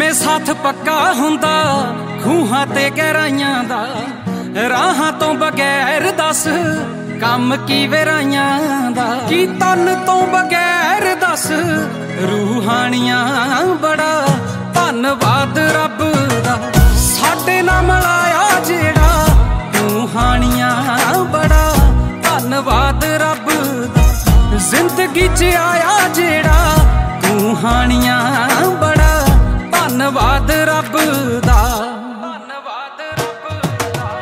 ਜਿਵੇਂ ਸਾਥ ਪੱਕਾ ਹੁੰਦਾ ਖੂਹਾਂ ਤੇ ਗਹਿਰਾਈਆਂ ਦਾ, ਰਾਹਾਂ ਤੋਂ ਬਗੈਰ ਦੱਸ ਕੰਮ ਕੀ ਵਰਾਈਆਂ ਦਾ, ਕੀ ਤਨ ਤੋਂ ਬਗੈਰ ਦੱਸ ਰੂਹਾਨੀਆਂ। ਬੜਾ ਧੰਨਵਾਦ ਰੱਬ ਦਾ ਸਾਡੇ ਨਾਲ ਮਿਲਾਇਆ ਜਿਹੜਾ ਤੂੰ ਹਾਣੀਆਂ। ਬੜਾ ਧੰਨਵਾਦ ਰੱਬ ਦਾ ਜ਼ਿੰਦਗੀ 'ਚ ਆਇਆ ਜਿਹੜਾ ਤੂੰ ਹਾਣੀਆਂ। ਬੜਾ ਧੰਨਵਾਦ ਰੱਬ ਦਾ। ਧੰਨਵਾਦ ਰੱਬ ਦਾ।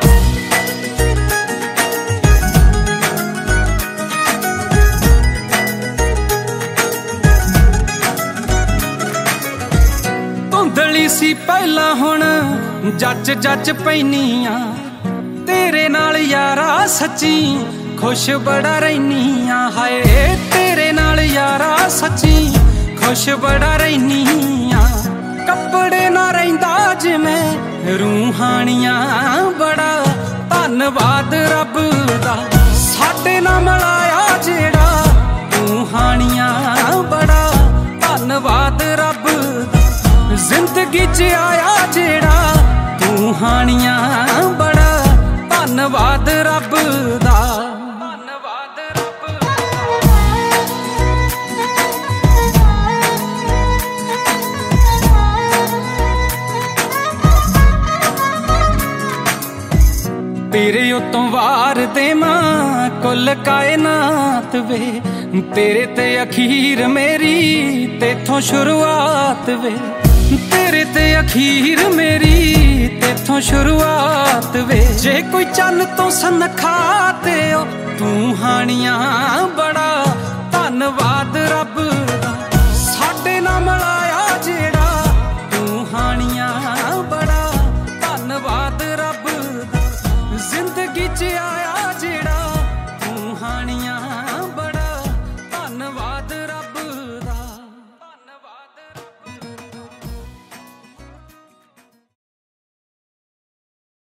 ਧੁੰਦਲੀ ਸੀ ਪਹਿਲਾਂ ਹੁਣ ਜੱਜ ਜੱਜ ਪੈਨੀਆਂ, ਤੇਰੇ ਨਾਲ ਯਾਰਾ ਸੱਚੀ ਖੁਸ਼ ਬੜਾ ਰਹਿਨੀਆਂ। ਹਾਏ ਤੇਰੇ ਨਾਲ ਯਾਰਾ ਸੱਚੀ ਖੁਸ਼ ਬੜਾ ਰਹਿਨੀਆਂ। ਕੱਪੜੇ ਨਾ ਰਹਿੰਦਾ ਜਿਵੇਂ ਰੂਹਾਨੀਆਂ। ਬੜਾ ਧੰਨਵਾਦ ਰੱਬ ਦਾ ਸਾਡੇ ਨਾਲ ਮਿਲਾਇਆ ਜਿਹੜਾ ਤੂੰ ਹਾਣੀਆਂ। ਬੜਾ ਧੰਨਵਾਦ ਰੱਬ ਦਾ ਜ਼ਿੰਦਗੀ 'ਚ ਆਇਆ ਜਿਹੜਾ ਤੂੰ ਹਾਣੀਆਂ। ਬੜਾ ਧੰਨਵਾਦ ਰੱਬ ਦਾ। ਧੰਨਵਾਦ ਰੱਬ ਤੇਰੇ ਉਤੋਂ ਵਾਰ ਦੇਵਾਂ ਕੁੱਲ ਕਾਇਨਾਤ ਵੇ, ਤੇਰੇ ਤੇ ਅਖੀਰ ਮੇਰੀ ਤੇਥੋਂ ਸ਼ੁਰੂਆਤ ਵੇ। ਤੇਰੇ ਤੇ ਅਖੀਰ ਮੇਰੀ ਤੇਥੋਂ ਸ਼ੁਰੂਆਤ ਵੇ। ਜੇ ਕੋਈ ਚੰਨ ਤੋਂ ਸਨਖਾ ਤੇ ਤੂੰ ਹਾਣੀਆਂ। ਬੜਾ ਧੰਨਵਾਦ ਰੱਬ